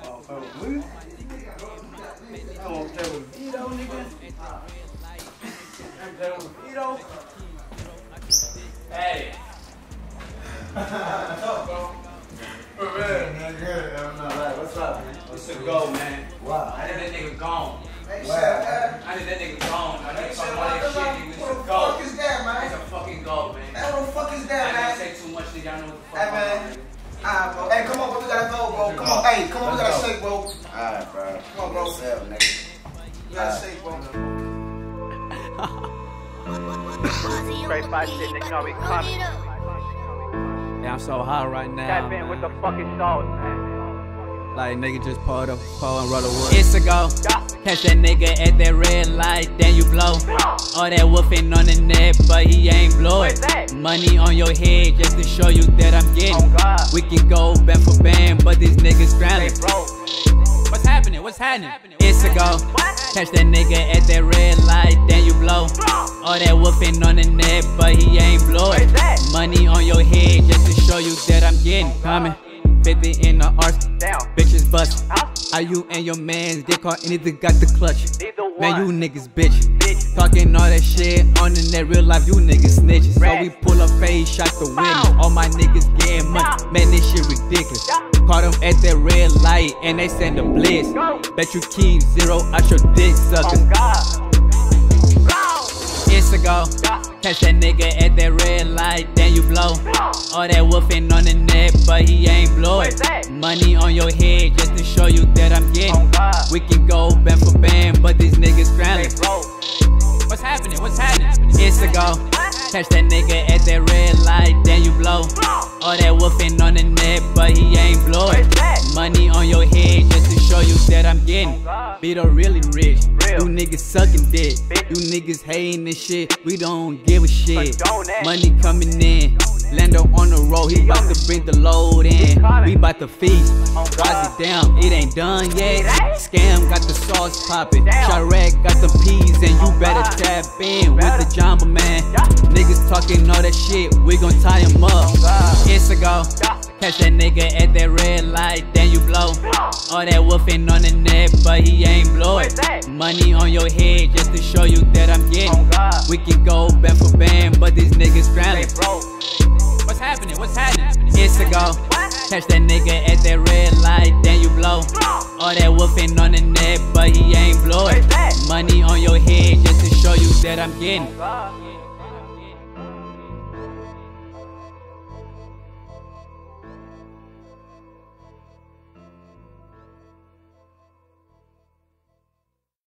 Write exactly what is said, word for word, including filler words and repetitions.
Motherfucker, I won't play with Vito, nigga. I'm playing with Vito. Hey. What's up, bro? What's man, man, good. I'm not right. What's up, man? What's the go, man? Wow. I need that nigga gone. Hey, wow. I need that nigga gone. I need some all that shit. He was a go. What the fuck is that, man? He's a fucking go, man. Hey, what the fuck is that, man? I didn't say too much, nigga. I know what the fuck. Hey, man. Alright, bro. Hey, come on, bro. We gotta go, bro. Come on. Hey, come on. We gotta shake, bro. Alright, bro. Come on, bro. Yourself, nigga. We gotta shake, bro. Straight five shit, nigga. Know we coming. Yeah, I'm so hot right now. That been with the fucking sauce, man. Like nigga just pulled up, pull and roll the wood. It's a go. Catch that nigga at that red light, then you blow. All that woofing on the net, but he ain't blow it. Money on your head just to show you that I'm getting. Oh, we can go band for band, but these niggas scrambling. What's happening? What's happening? It's a go. Catch that nigga at that red light, then you blow. All that woofing on the net, but he ain't blow it. Money on your head just to show you that I'm getting. Coming. fifty in the arse, bitches bust. How you and your mans get caught anything got the clutch? Man, you niggas bitch. Talking all that shit on the net, real life, you niggas snitches. So we pull up face, shot the window. All my niggas getting money, man, this shit ridiculous. Caught them at that red light and they send a blitz. Bet you keep zero out your dick suckers. It's a go. Catch that nigga at that red light, then you blow. All that woofing on the net, but he ain't blow it. Money on your head just to show you that I'm getting. We can go band for band, but these niggas scrambling. What's happening? What's happening? It's a go. Catch that nigga at that red light, then you blow. All that woofing on the net, but he ain't blow it. Money on your head just to show you that I'm getting. Vito really rich. You niggas sucking dick. You niggas hating this shit. We don't give a shit. Money coming in. Lando on the road. He bout to bring the load in. We bout to feast. Rise it down. It ain't done yet. Scam got the sauce poppin'. Chirac got the peas, and you better tap in with the Jamba man. Niggas talking all that shit. We gon' tie him up. It's a go. Catch that nigga at that red light, then you blow. All that woofing on the net, but he ain't blow it. Money on your head just to show you that I'm getting. We can go band for band, but these niggas scrambling. What's happening? What's happening? It's a go. Catch that nigga at that red light, then you blow. All that woofing on the net, but he ain't blow it. Money on your head just to show you that I'm getting.